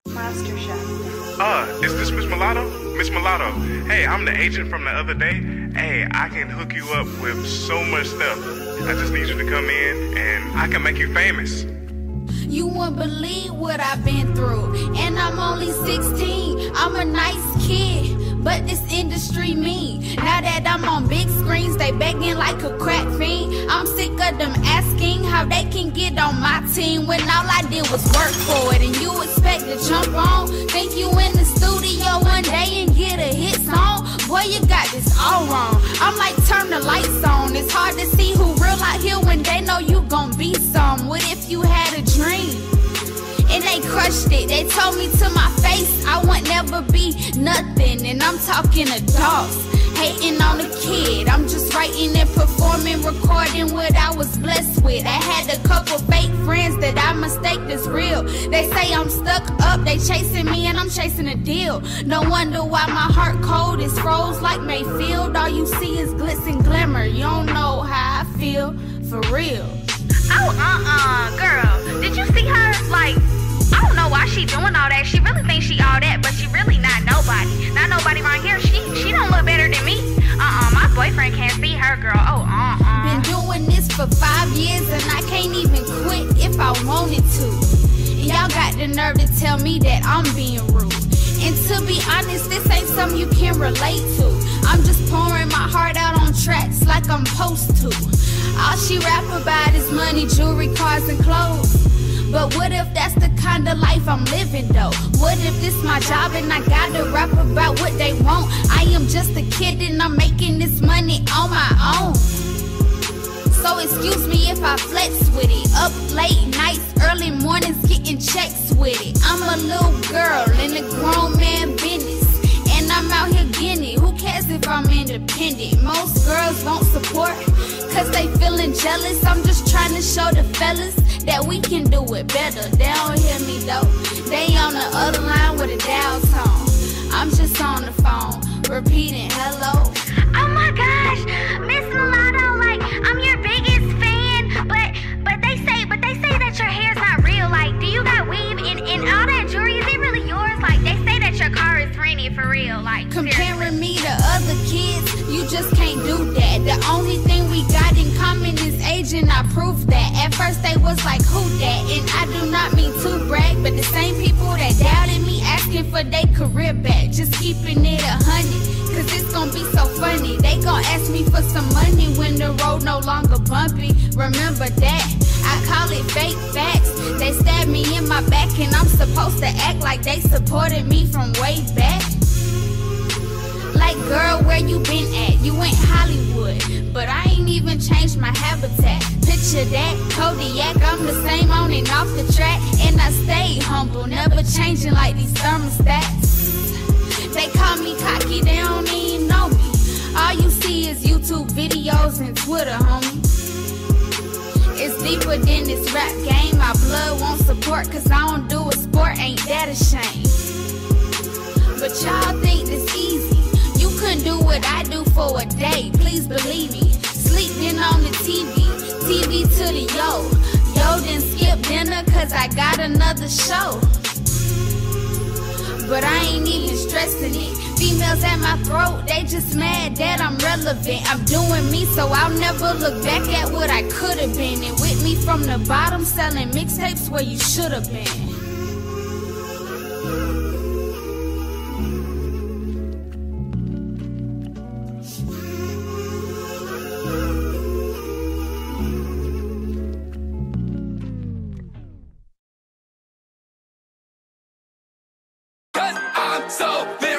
Master Chef. Is this Miss Mulatto? Miss Mulatto, hey, I'm the agent from the other day. Hey, I can hook you up with so much stuff. I just need you to come in and I can make you famous. You won't believe what I've been through. And I'm only 16, I'm a nice kid, but this industry mean. Now that I'm on big screens, they begging like a crack fiend. I'm sick of them asking how they can get on my team when all I did was work for it. And you expect to jump on, think you in the studio one day and get a hit song? Boy, you got this all wrong. I'm like, turn the lights on. It's hard to see who real out here when they know you gon' be some. What if you had a dream? And they crushed it. They told me to my face I would never be nothing. And I'm talking adults, hating on a kid. I'm just writing and performing, recording what I was blessed with. I had a couple fake friends that I mistake as real. They say I'm stuck up, they chasing me and I'm chasing a deal. No wonder why my heart cold is froze like Mayfield. All you see is glitz and glimmer. You don't know how I feel, for real. Oh, girl, did you see her? Like, I don't know why she doing all that. She really thinks she all that, but she really not nobody. Not nobody around here. She don't look better than me. My boyfriend can't see her, girl. Been doing this for 5 years and I can't even quit if I wanted to. Y'all got the nerve to tell me that I'm being rude. And to be honest, this ain't something you can relate to. I'm just pouring my heart out on tracks like I'm supposed to. All she rap about is money, jewelry, cars, and clothes. But what if that's the kind of life I'm living though? What if this my job and I gotta rap about what they want? I am just a kid and I'm making this money on my own. So excuse me if I flex with it. Up late nights, early mornings, getting checks with it. I'm a little girl in a grown man business, and I'm out here getting it. Who cares if I'm independent? Most girls won't support, cause they feeling jealous. I'm just trying to show the fellas that we can do it better. They don't hear me though. They on the other line with a dial tone. I'm just on the phone, repeating hello. Oh my gosh, Miss Mulatto, like, I'm your biggest fan, but they say that your hair's not real. Like, do you got weave and all that jewelry? Is it really yours? Like, they say that your car is rented for real. Like, comparing me to other kids, you just can't do that. The only thing we got in common is age, and I proved that. At first they was like, who that? And I do not mean to brag, but the same people that doubted me asking for their career back, just keeping it 100, cause it's gonna be so funny. They gon' ask me for some money when the road no longer bumpy. Remember that, I call it fake facts. They stabbed me in my back and I'm supposed to act like they supported me from way back. Like, girl, where you been at? You went Hollywood, but I ain't even changed my habitat. Picture that, Kodiak, I'm the same on and off the track. And I stay humble, never changing like these thermostats. They call me cocky, they don't even know me. All you see is YouTube videos and Twitter, homie. It's deeper than this rap game. My blood won't support, cause I don't do a sport, ain't that a shame? But y'all think this easy. You couldn't do what I do for a day, please believe me. Sleeping on the TV to the yo then skip dinner cause I got another show. But I ain't even stressing it. Females at my throat, they just mad that I'm relevant. I'm doing me, so I'll never look back at what I could've been. And with me from the bottom, selling mixtapes where you should've been. I'm so